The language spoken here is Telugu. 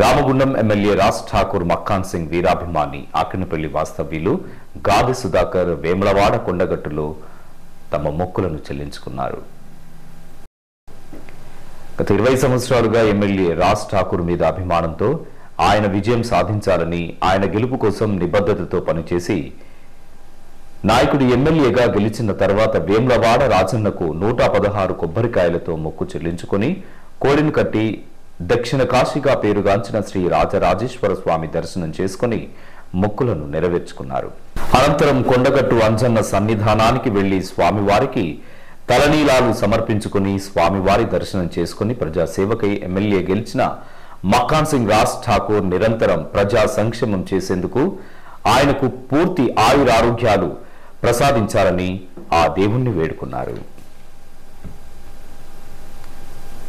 రామగుండం ఎమ్మెల్యే రాజ్ ఠాకూర్ మక్కాన్ సింగ్ వీరాభిమాని ఆకినపల్లి వాస్తవ్యులు గాది సుధాకర్ వేములవాడ కొండగట్టులో తమ మొక్కులను చెల్లించుకున్నారు. గత 20 సంవత్సరాలుగా ఎమ్మెల్యే రాజ్ ఠాకూర్ మీద అభిమానంతో ఆయన విజయం సాధించాలని, ఆయన గెలుపు కోసం నిబద్ధతతో పనిచేసి నాయకుడు ఎమ్మెల్యేగా గెలిచిన తర్వాత వేములవాడ రాజన్నకు 116 కొబ్బరికాయలతో మొక్కు చెల్లించుకుని కోడిని కట్టి దక్షిణ కాశీగా పేరుగాంచిన శ్రీ రాజరాజేశ్వర స్వామి దర్శనం చేసుకుని మొక్కులను నెరవేర్చుకున్నారు. అనంతరం కొండగట్టు అంజన్న సన్నిధానానికి వెళ్లి స్వామివారికి తలనీలాలు సమర్పించుకుని స్వామివారి దర్శనం చేసుకుని ప్రజాసేవకై ఎమ్మెల్యే గెలిచిన మక్కాన్ సింగ్ రాజ్ ఠాకూర్ నిరంతరం ప్రజా సంక్షేమం చేసేందుకు ఆయనకు పూర్తి ఆయురారోగ్యాలు ప్రసాదించాలని ఆ దేవుణ్ణి వేడుకున్నారు.